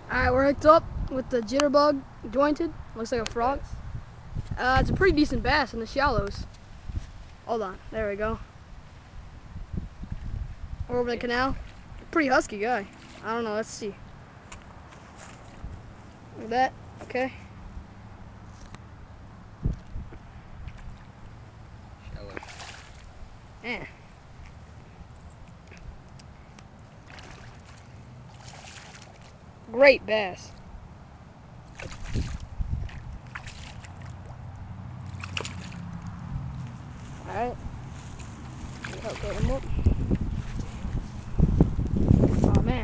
Alright, we're hooked up with the Jitterbug jointed. Looks like a frog. It's a pretty decent bass in the shallows. Hold on, there we go. We're over the canal. Pretty husky guy. I don't know, let's see. Look at that, okay. Shallow. Man. Great bass. Alright. Help get him up. Oh man.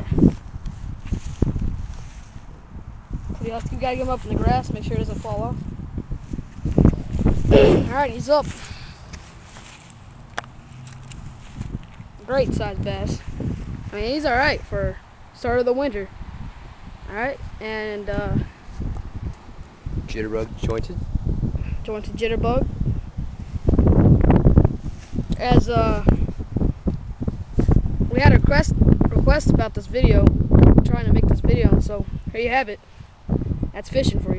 Pretty husky. You gotta get him up in the grass, make sure it doesn't fall off. Alright, he's up. Great sized bass. I mean, he's alright for start of the winter. Alright, and Jitterbug jointed. Jointed Jitterbug. As we had a request about this video, I'm trying to make this video, so here you have it. That's fishing for you.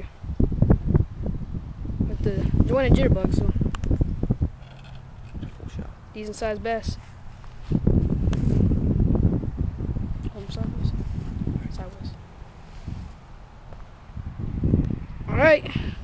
With the jointed Jitterbug, so Full shot. decent sized bass. Sideways. Sideways. Alright.